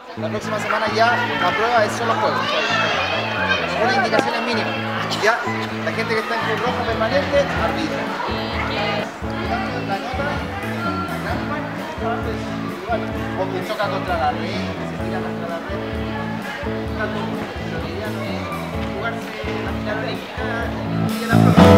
La próxima semana ya la prueba es solo juego. Ninguna indicación es mínima. Ya, la gente que está en Cruz Roja permanente, arbitra. La nota, la trampa, es individual. Porque choca contra la red, se tira contra la red. Pero la idea no es jugarse la final de la